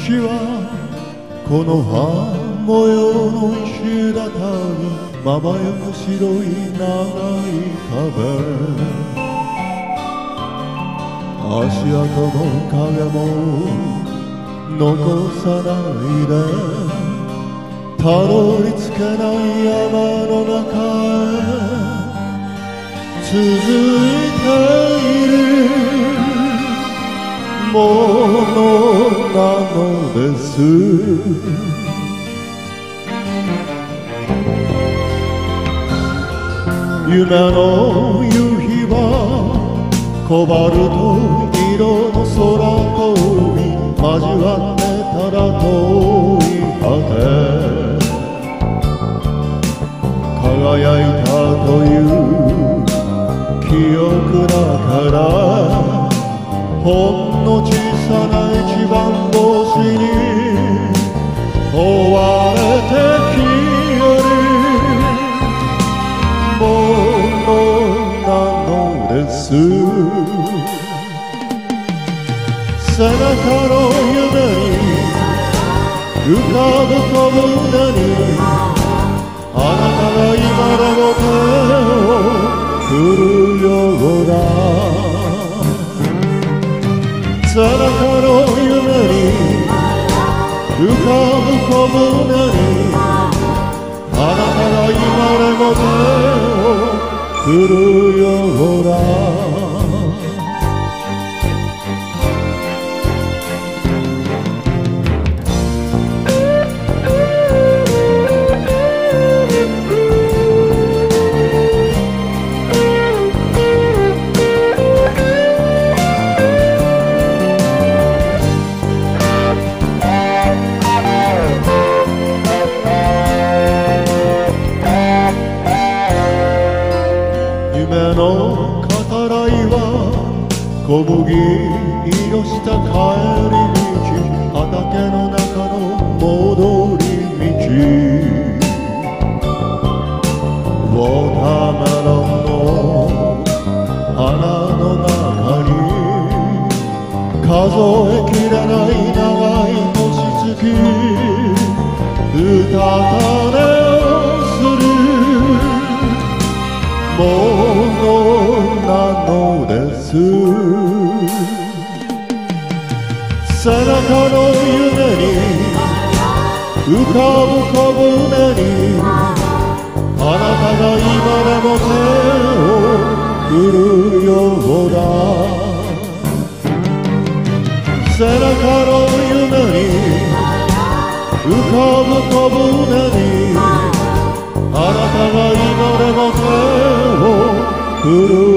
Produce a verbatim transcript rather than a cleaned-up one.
はこの葉模様の石畳まばゆく白い長い壁足跡の影も残さないでたどり着けない山の中へ続いているものなのです夢の夕日はコバルト色の空と海交わってたら遠い果て輝いたという記憶だからほんの小さな一番星に追われて消えるものなのです背中の夢に浮かぶ小舟にあなたが今でも手を振るようだ背中の夢に浮かぶ小舟にあなたが今でも手を振るようだ夢の語らいは小麦色した帰り道畑の中の戻り道ウォーターメロンの花の中に数えきれない長い星月うたた寝をするものなのです背中の夢に浮かぶ小舟にあなたが今でも手を振るようだ背中の夢に浮かぶ小舟にあなたが今でも手を振る